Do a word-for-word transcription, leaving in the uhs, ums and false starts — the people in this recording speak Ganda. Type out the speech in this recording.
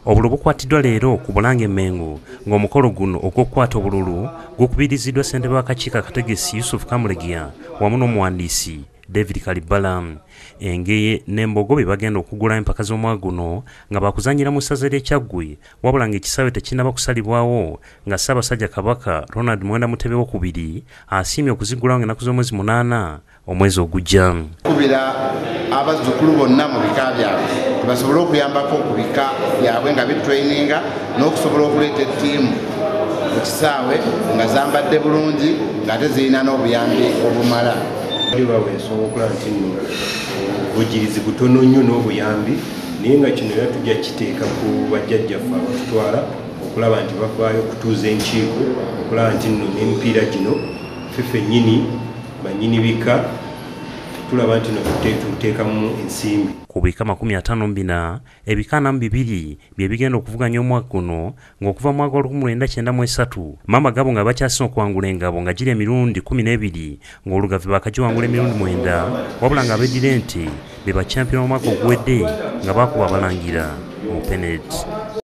Obululu bukwatiddwa leero ku Bulange Mengo ng'omukolo guno ogw'okukwata obululu gukubiriziddwa ssentebe w'akakiiko akategesi Yusuf Kamulegiya wamu n'omuwandiisi David Kalibala. Engeye n'Embogo be bagenda okugula empaka z'omwaka guno nga bakuzannyira mu ssaza ly'e Kyaggwe, wabula ng'ekisaawe tekinnaba kusalibwawo nga Ssaabasajja Kabaka Ronald Muwenda Mutebi wokubiri asiimye okuzigulawo ng'ennaku z'omwezi munaana omwezi ogujja. Kubira abazzukulu bonna mu bika byabwe basobole okuyambako ku bika byabwe nga bitraininga n'okusobola okuleeta ettiimu ku kisaawe nga zambadde bulungi ng'ate zirina n'obuyambi obumala. Bawe ensonga okulaba nti nno obuvujjirizi butono nnyo n'obuyambi, naye nga kino era tujja kiteeka ku bajjajjaffe abatutwala okulaba nti bavaayo okutuuza enkiiko okulaba nti nno n'emipiira gino ffe ffennyini bannyini bika tulaba nti no tuteekamu ensimbi. Ku bika makumi ataano bina ebika anamu bibiri bye bigenda okuvuganya omwaka guno ng'okuva mu mwaka olukumi lwenda kyenda mu esatu Mama Gabo nga bakyasina okuwangula engabo nga giri emirundi kkumi n'ebiri ng'Olugave bakagiwangula emirundi mwenda, wabula nga abeddira ente be bakyampiyona omwaka oguwedde nga baakuba abalangira mu Penet.